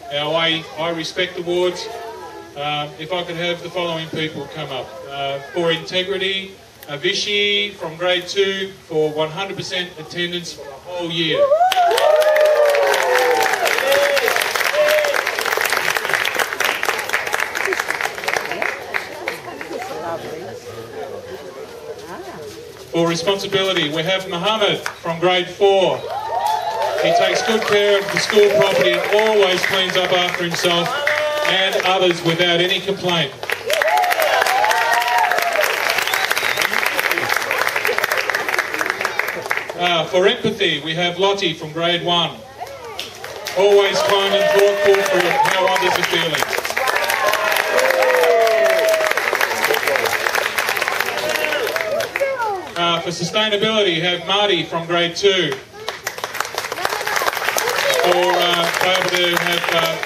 our I Respect Awards. If I could have the following people come up. For integrity, Vichy from grade 2 for 100% attendance for the whole year. For responsibility, we have Mohammed from grade 4. He takes good care of the school property and always cleans up after himself and others without any complaint. For empathy, we have Lottie from grade 1. Always kind and thoughtful for how others are feeling. For sustainability, we have Marty from grade 2. For able to have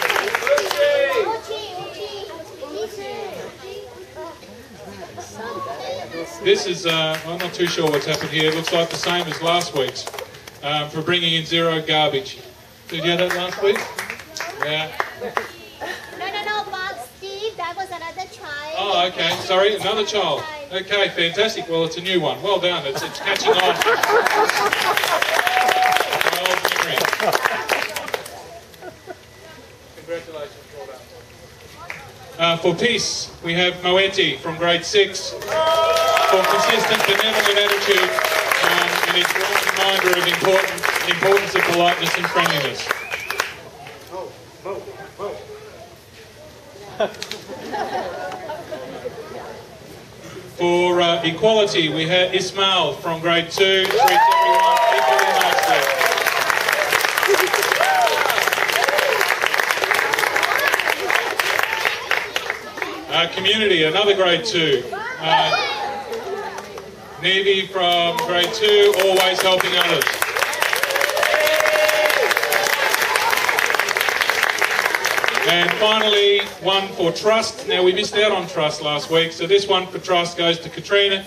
this is, I'm not too sure what's happened here. It looks like the same as last week's. For bringing in zero garbage. Did you have that last week? Yeah. No, Bob, Steve, that was another child. Oh, okay. Sorry, another child. Okay, fantastic. Well, it's a new one. Well done. It's catching on. My old memory. Congratulations. Well done. For peace, we have Moeti from grade 6. For consistent benevolent attitude and his reminder of importance of politeness and friendliness. For equality, we have Ismail from grade 2. Treats everyone equally nicely. Community, another grade 2. Nevi from grade 2, always helping others. And finally, one for trust. Now, we missed out on trust last week, so this one for trust goes to Karina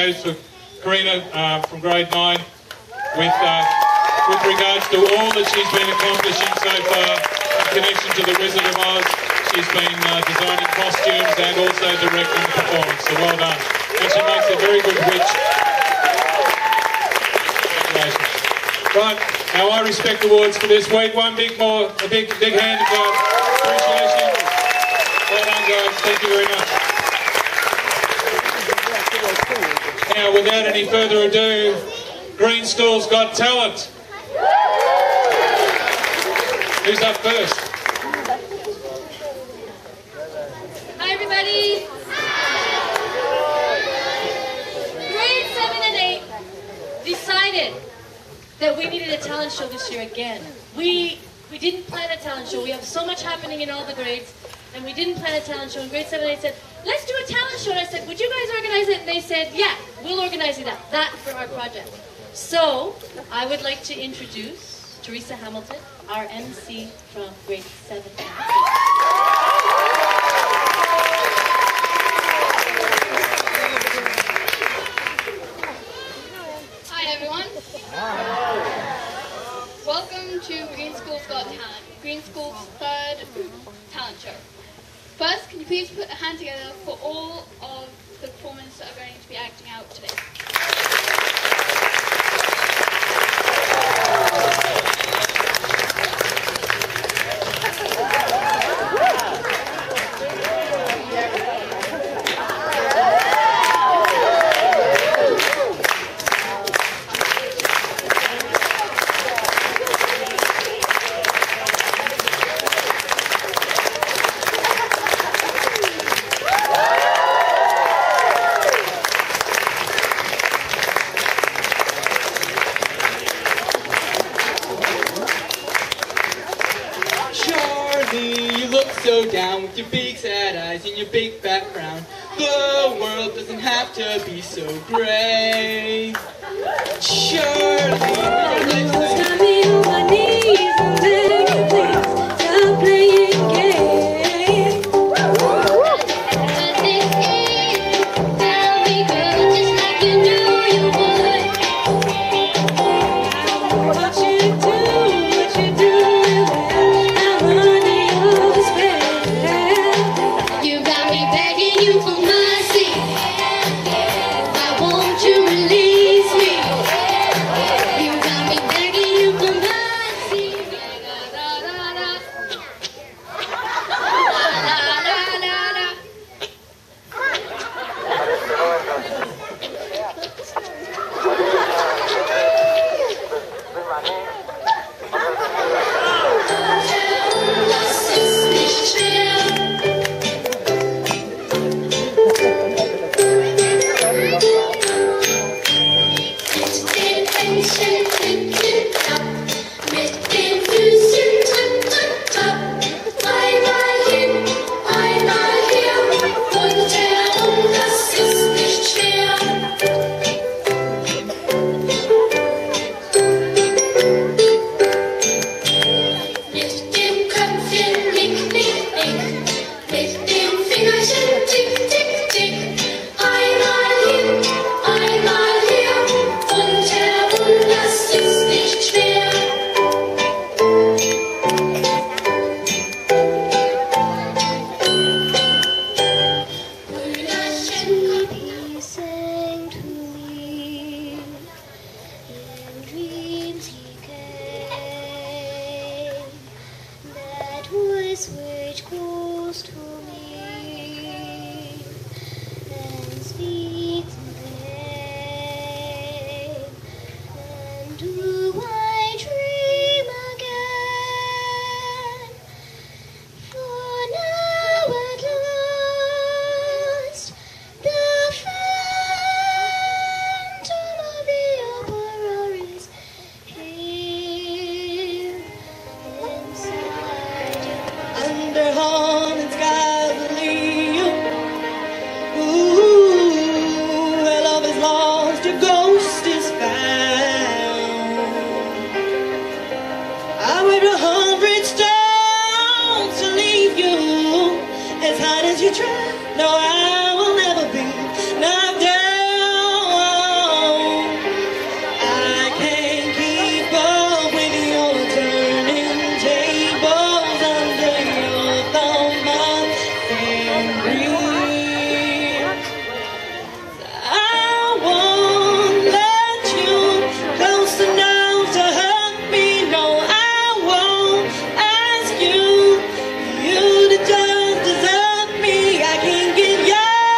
from grade 9 with regards to all that she's been accomplishing so far in connection to the Wizard of Oz. She's been designing costumes and also directing the performance, so well done. And she makes a very good witch. Congratulations. Right, our I Respect Awards for this week. A big hand of appreciation. Well done, guys. Thank you very much. Now, without any further ado, Green School's Got Talent. Who's up first? Hi, everybody. Grade 7 and 8 decided that we needed a talent show this year again. We didn't plan a talent show. We have so much happening in all the grades, and we didn't plan a talent show. And grade 7 and 8 said, let's do a talent show. And I said, would you guys organize it? And they said, yeah, we'll organize that for our project. So I would like to introduce Teresa Hamilton, our MC from grade 7 and 8. Welcome to Green School's Got Talent, Green School's third talent show. First, can you please put a hand together for all of the performers that are going to be acting out today? So down with your big sad eyes and your big background. The world doesn't have to be so gray. Charlie, got me on my knees and beg you please stop playing games. Tell me, girl, just like you knew you would. What you do, I'm running. Which calls to me and speaks name, and do I dream again? For now at last the phantom of the opera is here inside. Under haunted skies of Leo, ooh, where love is lost, your ghost is found. I wear 100 stones to leave you, as hard as you try. No, I will never be knocked down. I can't keep up with your turning tables under your thumb and breathe. I won't let you close enough to hurt me. No, I won't ask you to just desert me. I can't give you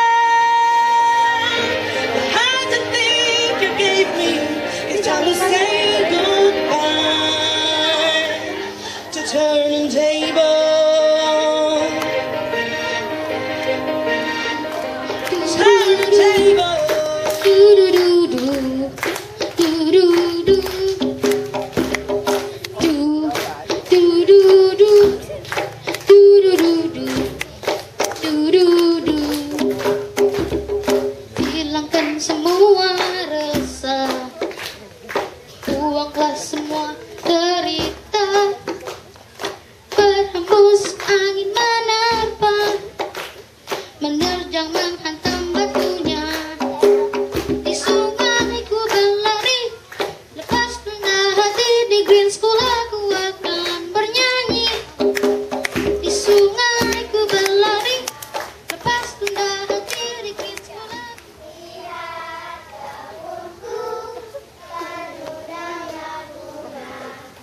the heart to think you gave me. It's time to say goodbye to turning tables. Turning tables. Hilangkan semua resah, buanglah semua derita, berhembus angin menerpa, menerjang menghantam batunya. Di sungai ku berlari, lepas rendah hati di green school aku akan bernyanyi. Di sungai ku berlari, lepas rendah hati di green school aku. Lihat kebunku penuh daya bunga,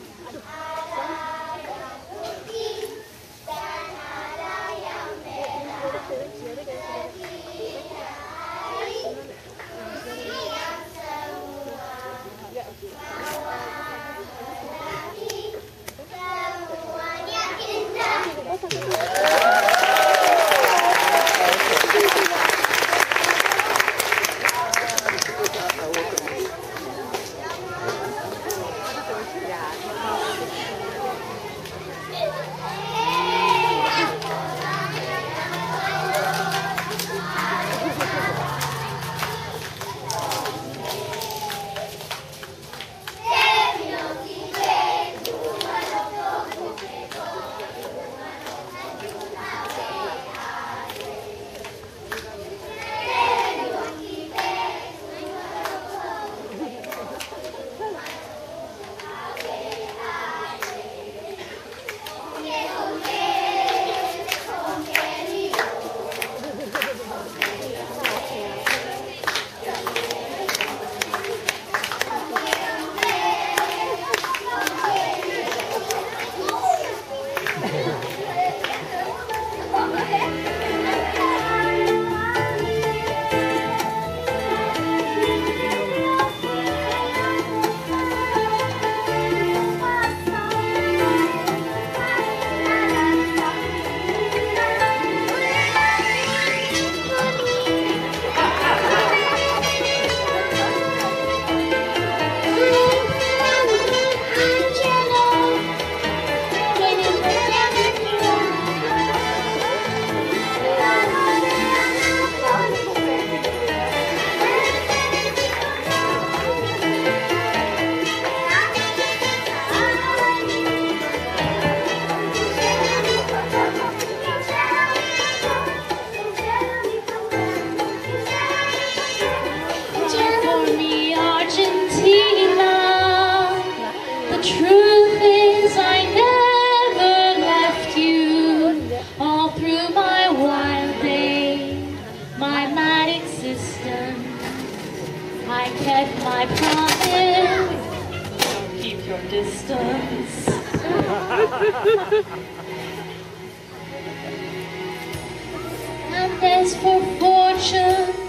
truth is I never left you. All through my wild days, my mad existence, I kept my promise. Don't keep your distance. And as for fortune,